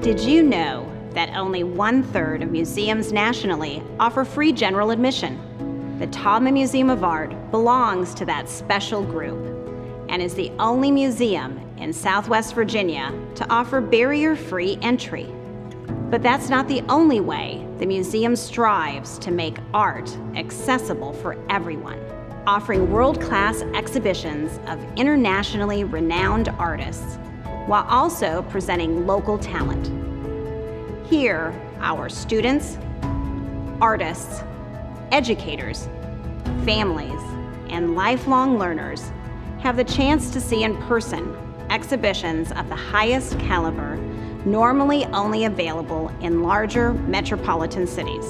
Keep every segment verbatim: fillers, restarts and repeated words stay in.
Did you know that only one-third of museums nationally offer free general admission? The Taubman Museum of Art belongs to that special group and is the only museum in Southwest Virginia to offer barrier-free entry. But that's not the only way the museum strives to make art accessible for everyone, offering world-class exhibitions of internationally renowned artists while also presenting local talent. Here, our students, artists, educators, families, and lifelong learners have the chance to see in person exhibitions of the highest caliber normally only available in larger metropolitan cities.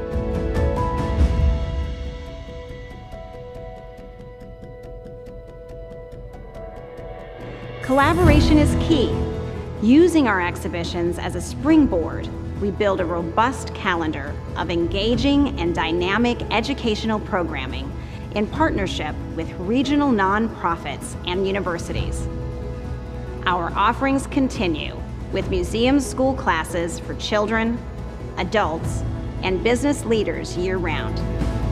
Collaboration is key. Using our exhibitions as a springboard, we build a robust calendar of engaging and dynamic educational programming in partnership with regional nonprofits and universities. Our offerings continue with museum school classes for children, adults, and business leaders year-round.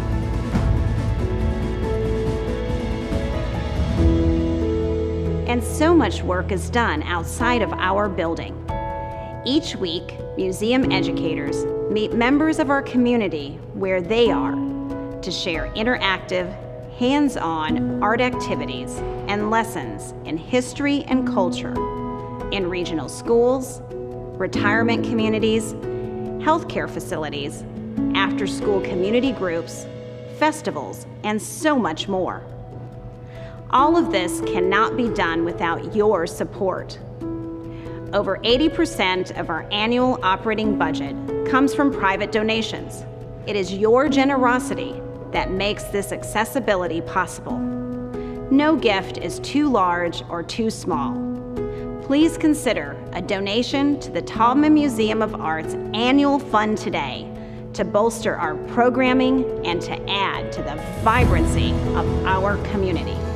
And so much work is done outside of our building. Each week, museum educators meet members of our community where they are to share interactive, hands-on art activities and lessons in history and culture in regional schools, retirement communities, healthcare facilities, after-school community groups, festivals, and so much more. All of this cannot be done without your support. Over eighty percent of our annual operating budget comes from private donations. It is your generosity that makes this accessibility possible. No gift is too large or too small. Please consider a donation to the Taubman Museum of Art's annual fund today to bolster our programming and to add to the vibrancy of our community.